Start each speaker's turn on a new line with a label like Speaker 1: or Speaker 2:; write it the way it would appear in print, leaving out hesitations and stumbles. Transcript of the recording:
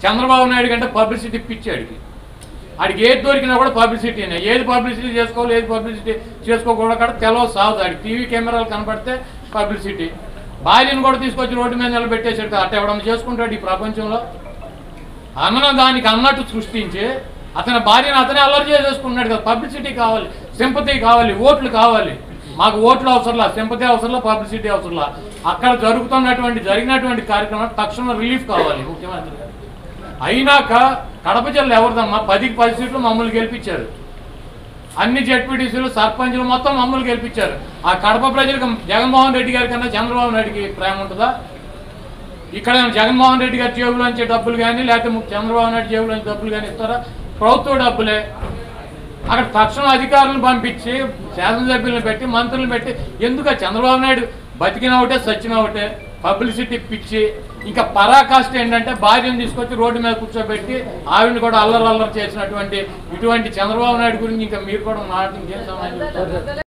Speaker 1: చంద్రబాబు నాయుడు కంటే పబ్లిసిటీ పిచ్చాడికి. ఆడికి ఏది దొరికినా కూడా పబ్లిసిటీనే. ఏది పబ్లిసిటీ చేసుకోవాలి, ఏది పబ్లిసిటీ చేసుకోకూడదు కూడా తెలవ సాగుతుంది. ఆడికి టీవీ కెమెరాలు కనపడితే పబ్లిసిటీ. భార్యను కూడా తీసుకొచ్చి రోడ్డు మీద నిలబెట్టేసాడు. అట్ట ఎవడన్నా చేసుకుంటాడు ఈ ప్రపంచంలో? అన్న దానికి అన్నట్టు సృష్టించి అతని భార్యను అతనే అల్లరి చేసేసుకున్నాడు కదా. పబ్లిసిటీ కావాలి, సింపతి కావాలి, ఓట్లు కావాలి. మాకు ఓట్లు అవసరంలా, సింపతి అవసరంలా, పబ్లిసిటీ అవసరంలా. అక్కడ జరిగినటువంటి కార్యక్రమం తక్షణ రిలీఫ్ కావాలి ముఖ్యమంత్రి గారు. అయినాక కడప జిల్లా ఎవరిదమ్మా? 10కి 10 సీట్లు మమ్మల్ని గెలిపించారు. అన్ని జెడ్పీటీసీలు, సర్పంచులు మొత్తం మమ్మల్ని గెలిపించారు. ఆ కడప ప్రజలకు జగన్మోహన్ రెడ్డి గారి కన్నా చంద్రబాబు నాయుడికి ప్రేమ ఉంటుందా? ఇక్కడ జగన్మోహన్ రెడ్డి గారి జేబులోంచి డబ్బులు కానీ లేకపోతే చంద్రబాబు నాయుడు జేబులోంచి డబ్బులు కానీ ఇస్తారా? ప్రభుత్వ డబ్బులే. అక్కడ తక్షణ అధికారులను పంపించి శాసనసభ్యులను పెట్టి మంత్రులను పెట్టి ఎందుకు చంద్రబాబు నాయుడు బతికిన ఒకటే సచ్చిన ఒకటే పబ్లిసిటీ పిచ్చి. ఇంకా పరాకాష్ట ఏంటంటే భార్యను తీసుకొచ్చి రోడ్డు మీద కూర్చోబెట్టి ఆవిడని కూడా అల్లరి చేసినటువంటి ఇటువంటి చంద్రబాబు నాయుడు గురించి ఇంకా మీరు కూడా మాట ఇంకేం సమాధానం చెప్తారు?